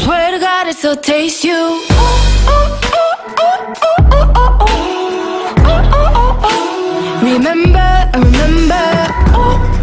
Swear to God, I still taste you. Remember, I remember.